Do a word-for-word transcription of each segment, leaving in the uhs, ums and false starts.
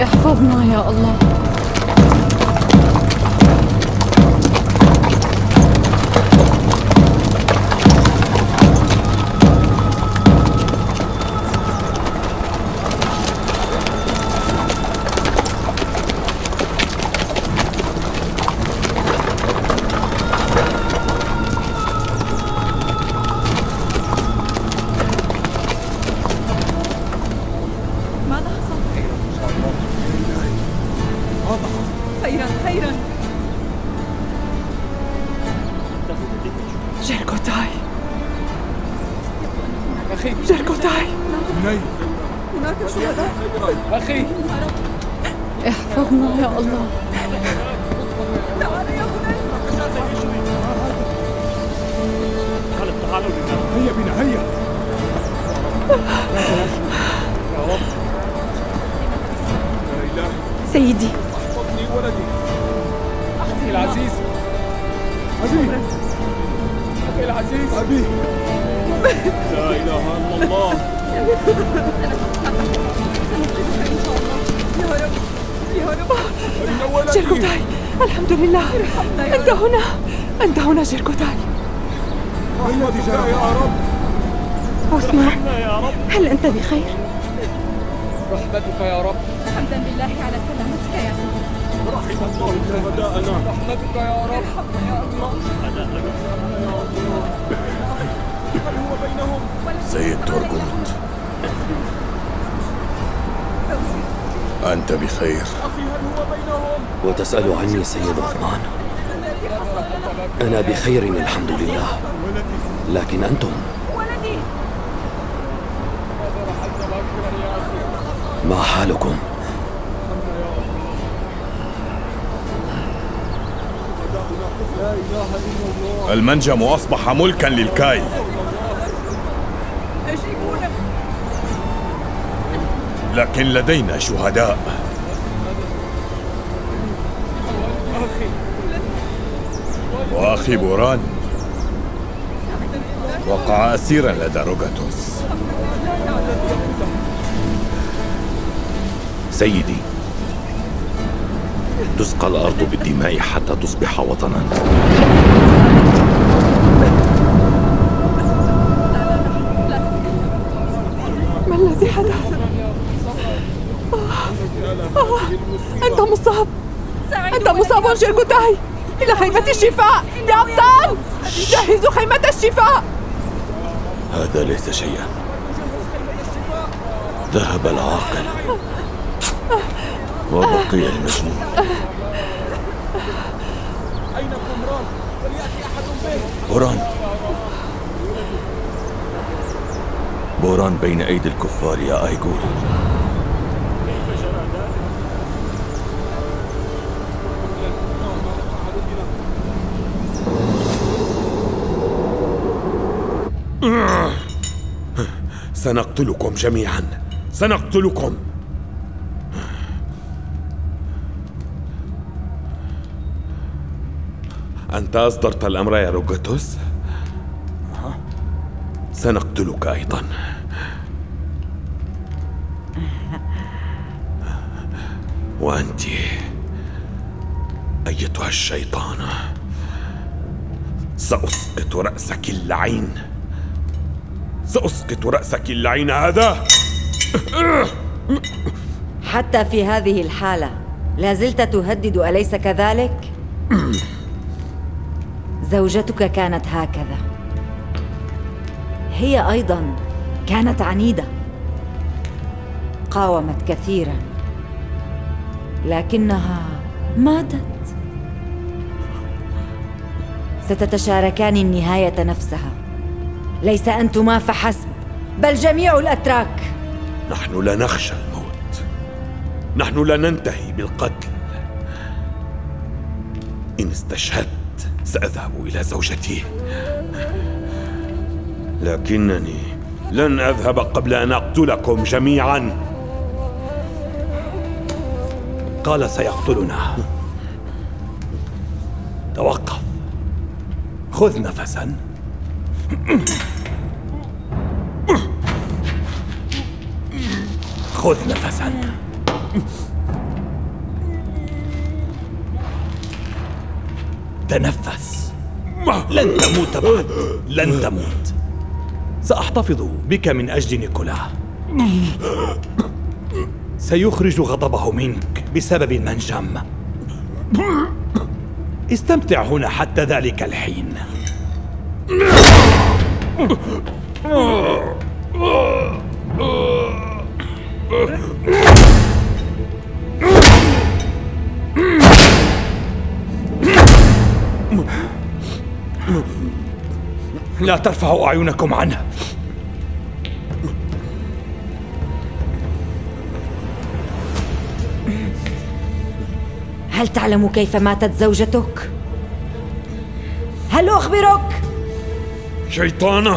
احفظنا يا الله. خيرا خيرا. جيركوتاي أخي جيركوتاي بني هناك شهداء. أخي احفظنا يا الله. تعال يا بني. هيا بنا هيا. يا رب يا إلهي سيدي احفظني ولدي. أختي العزيز أبي أخي العزيز أبي. لا إله إلا الله. يا رب يا رب. أين ولدي؟ جيركوتاي الحمد لله. أنت هنا أنت هنا جيركوتاي. رحمتك يا رب. عثمان هل أنت بخير؟ رحمتك يا رب. حمدا لله على سلامتك يا سيدي. رحم الله شهداءنا. رحمتك يا رب. ارحمنا يا الله. هل هو بينهم؟ سيد تورغوت، أنت بخير؟ أخي هل هو بينهم؟ وتسأل عني سيد عثمان؟ أنا بخير الحمد لله، لكن أنتم ولدي. ما حالكم؟ لا إله إلا الله. المنجم أصبح ملكا للكاي. أجيبونا. لكن لدينا شهداء. وأخي بوران وقع أسيرا لدى روغاتوس. سيدي، تسقى الأرض بالدماء حتى تصبح وطنا. ما الذي حدث؟ آه. آه. أنت مصاب. أنت مصاب جيركوتاي. إلى خيمة الشفاء يا أبطال. جهزوا خيمة الشفاء. هذا ليس شيئا. ذهب العاقل وبقي المجنون. أين قمران؟ فليأتي أحد به. بوران بوران بين أيدي الكفار يا آيغول. سنقتلكم جميعا، سنقتلكم. أنت أصدرت الأمر يا روغاتوس؟ سنقتلك أيضا. وأنت أيتها الشيطانة، سأسقط رأسك اللعين، سأسقط رأسك اللعين هذا. حتى في هذه الحالة لا زلت تهدد، أليس كذلك؟ زوجتك كانت هكذا، هي أيضاً كانت عنيدة، قاومت كثيراً، لكنها ماتت. ستتشاركان النهاية نفسها، ليس أنتما فحسب بل جميع الأتراك. نحن لا نخشى الموت، نحن لا ننتهي بالقتل. إن استشهدت سأذهب إلى زوجتي، لكنني لن أذهب قبل أن أقتلكم جميعاً. قال سيقتلنا. توقف، خذ نفساً. خذ نفساً. تنفس. لن تموت بعد، لن تموت. سأحتفظ بك من أجل نيكولا. سيخرج غضبه منك بسبب المنجم. استمتع هنا حتى ذلك الحين. لا ترفعوا أعينكم عنه. هل تعلم كيف ماتت زوجتك؟ هل أخبرك؟ شيطانة!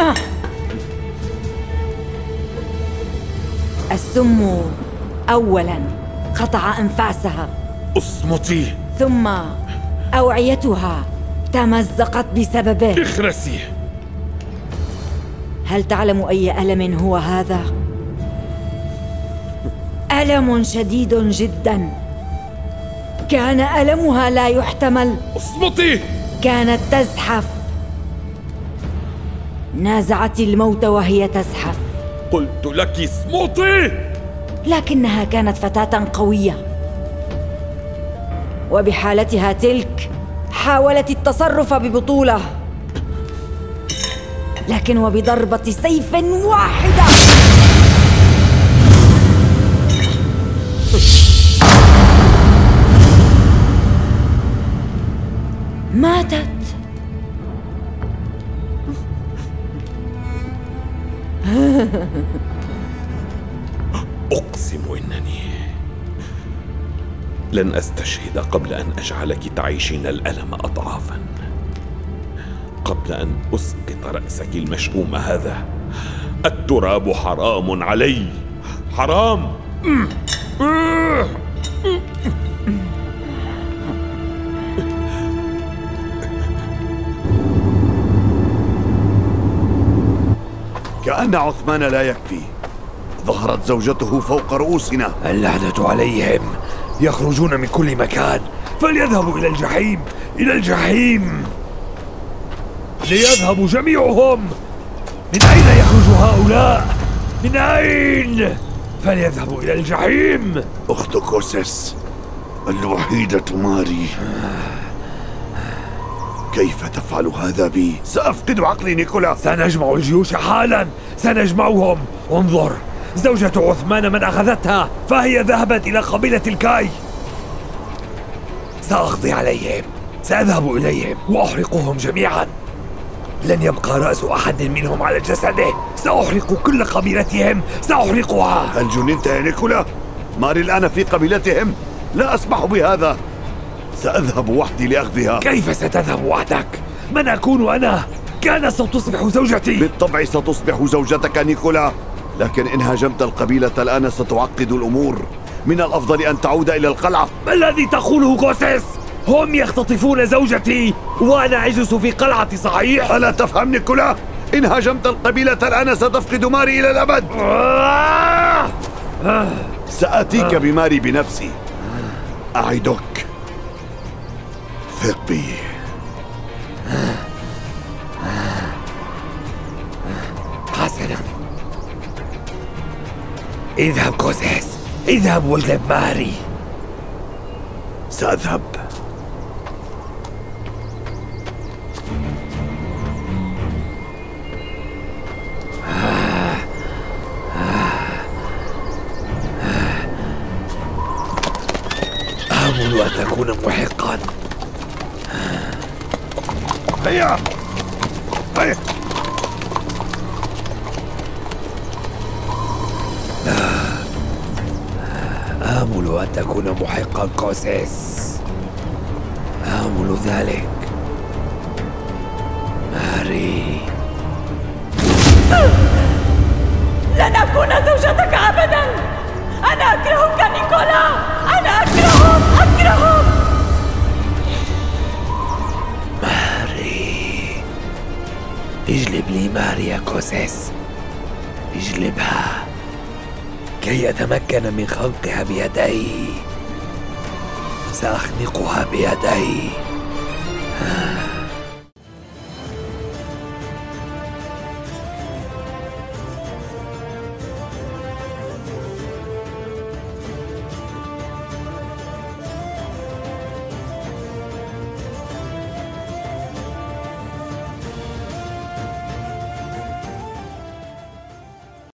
السم أولاً قطع أنفاسها، اصمتي، ثم أوعيتها تمزقت بسببه. اخرسي. هل تعلم أي ألم هو هذا؟ ألم شديد جداً، كان ألمها لا يحتمل. اصمتي! كانت تزحف، نازعت الموت وهي تزحف. قلت لك اصمتي! لكنها كانت فتاة قوية، وبحالتها تلك حاولت التصرف ببطولة، لكن وبضربة سيف واحدة ماتت. أقسم إنني لن أستشهد قبل أن أجعلك تعيشين الألم أضعافا، قبل أن أسقط رأسك المشؤوم هذا. التراب حرام علي، حرام. كأن عثمان لا يكفي، ظهرت زوجته فوق رؤوسنا. اللعنة عليهم، يخرجون من كل مكان. فليذهبوا إلى الجحيم، إلى الجحيم، ليذهبوا جميعهم. من أين يخرج هؤلاء؟ من أين؟ فليذهبوا إلى الجحيم. أخت كوسيس الوحيدة ماري، كيف تفعل هذا بي؟ سأفقد عقلي نيكولا. سنجمع الجيوش حالا، سنجمعهم. انظر، زوجة عثمان من أخذتها، فهي ذهبت إلى قبيلة الكاي. سأقضي عليهم، سأذهب إليهم وأحرقهم جميعا. لن يبقى رأس أحد منهم على جسده. سأحرق كل قبيلتهم، سأحرقها. هل جننت يا نيكولا؟ ماري الآن في قبيلتهم، لا أسمح بهذا. سأذهب وحدي لأخذها. كيف ستذهب وحدك؟ من أكون أنا؟ كان ستصبح زوجتي. بالطبع ستصبح زوجتك نيكولا، لكن إن هاجمت القبيلة الآن ستعقد الأمور. من الأفضل أن تعود إلى القلعة. ما الذي تقوله كوسيس؟ هم يختطفون زوجتي وأنا أجلس في قلعتي، صحيح؟ ألا تفهم نيكولا؟ إن هاجمت القبيلة الآن ستفقد ماري إلى الأبد. سآتيك بماري بنفسي، أعدك. ثق بي. حسنا، اذهب كوسيس، اذهب واجلب ماري. سأذهب. آمل أن تكون محقا. هيا هيا. آمل أن تكون محقا كوسيس، آمل ذلك. ماري، لن أكون زوجتك أبداً. أنا أكرهك نيكولا، أنا أكرههم، أكرههم. ماري، اجلب لي ماري يا كوسيس، اجلبها كي أتمكن من خنقها بيدي. سأخنقها بيدي. آه.